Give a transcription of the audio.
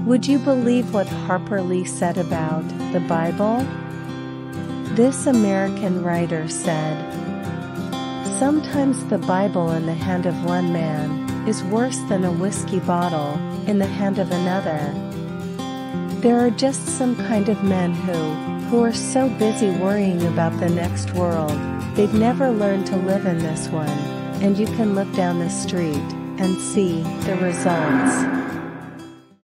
Would you believe what Harper Lee said about the Bible? This American writer said, "Sometimes the Bible in the hand of one man is worse than a whiskey bottle in the hand of another." There are just some kind of men who are so busy worrying about the next world, they've never learned to live in this one, and you can look down the street and see the results.